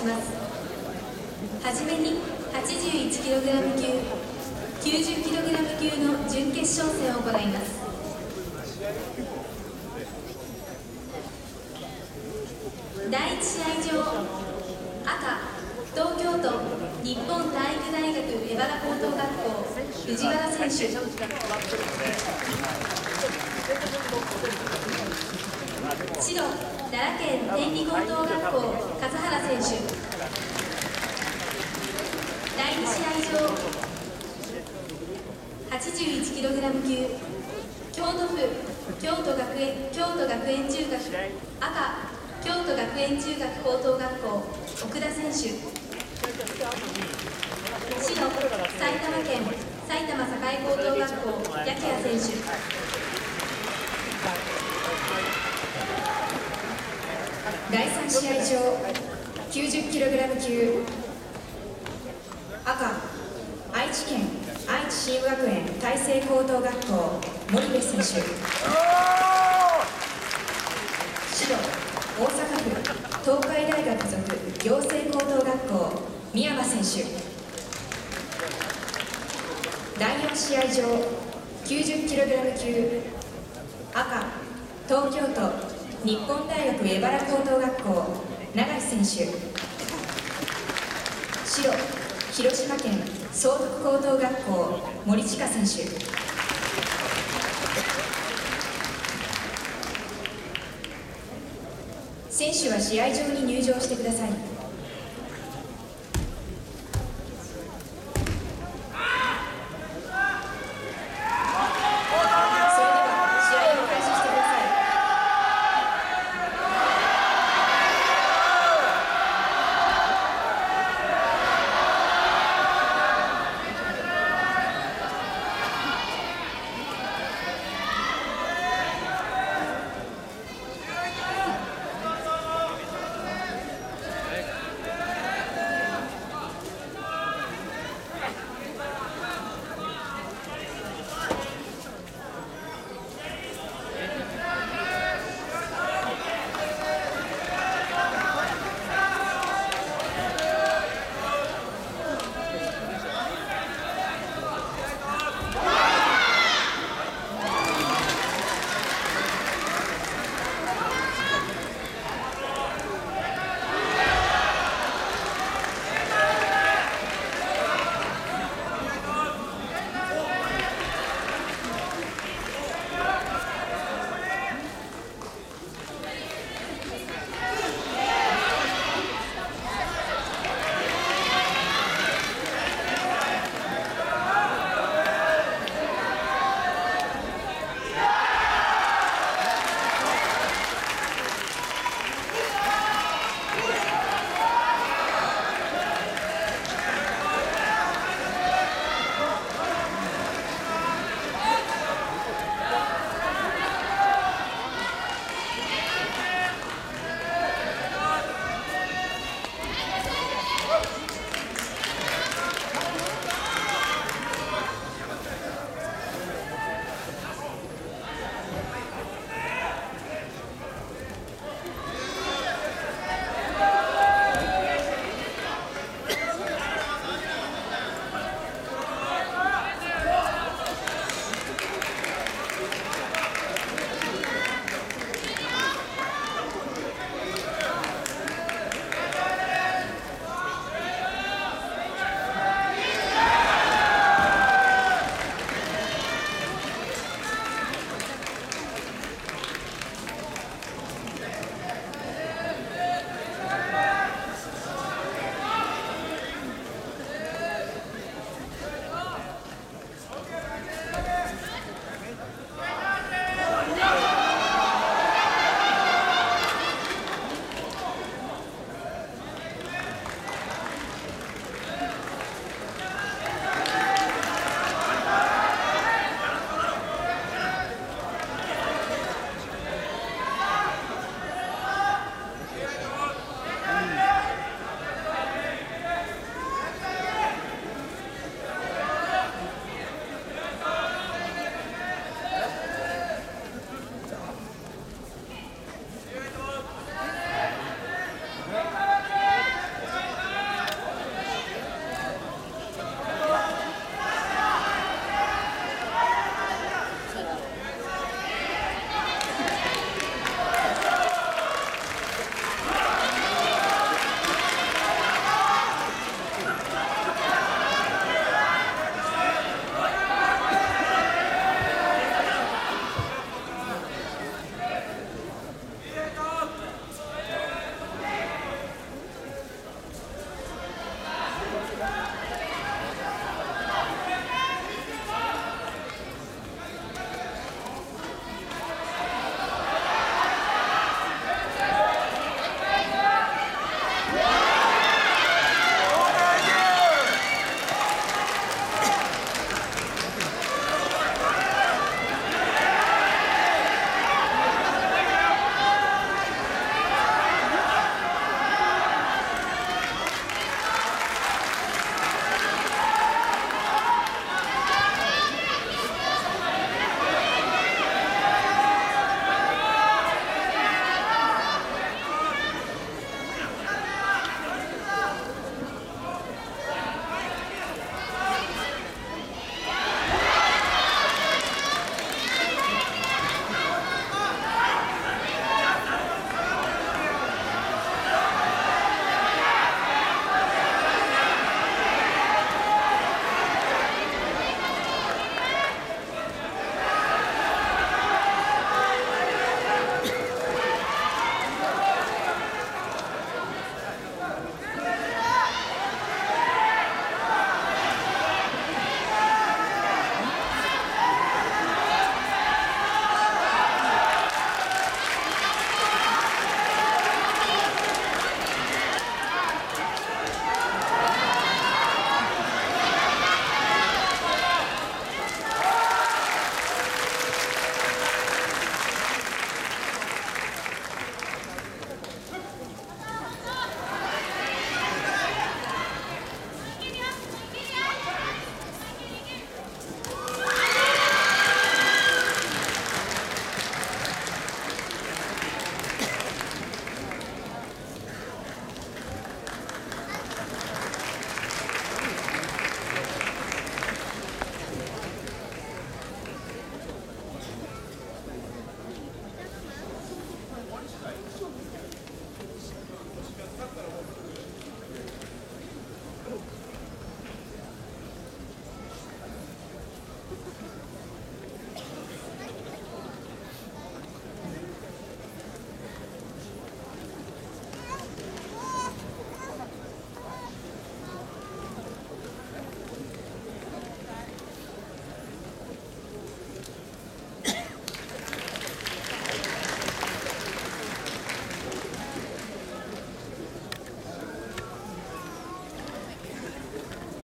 します。はじめに 81kg 級、90kg 級の準決勝戦を行います。第1試合場、赤、東京都日本体育大学江原高等学校、藤原選手。白、奈良県天理高等学校、笠原選手。第2試合場、81kg 級、京都府京都学園中学、赤、京都学園中学高等学校、奥田選手。白、埼玉県埼玉栄高等学校、八木谷選手。 第3試合場、90kg 級、赤、愛知県愛知新学園大成高等学校、森部選手。白、大阪府東海大学附属養成高等学校、宮間選手。第4試合場、90kg 級、赤、東京都日本大学江原高等学校、永井選手。白、広島県崇徳高等学校、森千佳選手。選手は試合場に入場してください。